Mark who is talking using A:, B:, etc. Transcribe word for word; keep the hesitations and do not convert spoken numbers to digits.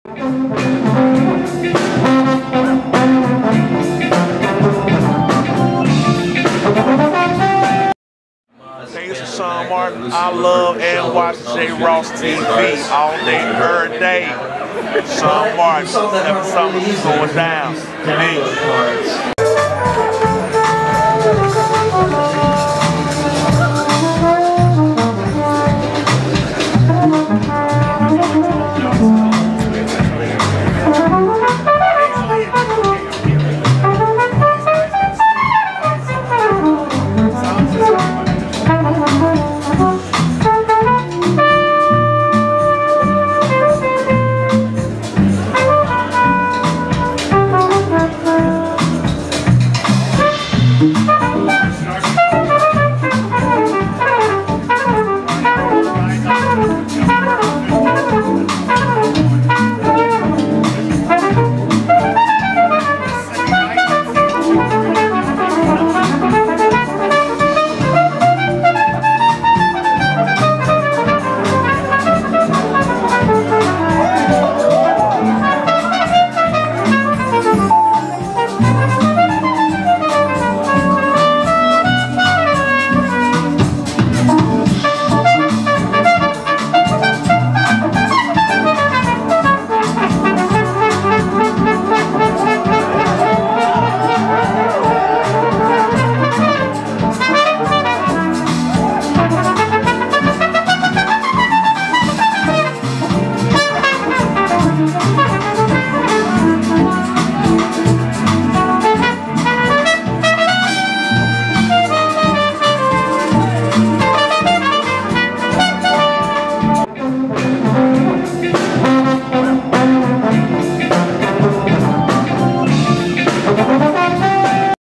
A: Hey, this is Sean Martin. I love and watch J. Ross T V all day, every day. Sean Martin, every summer going down. Peace.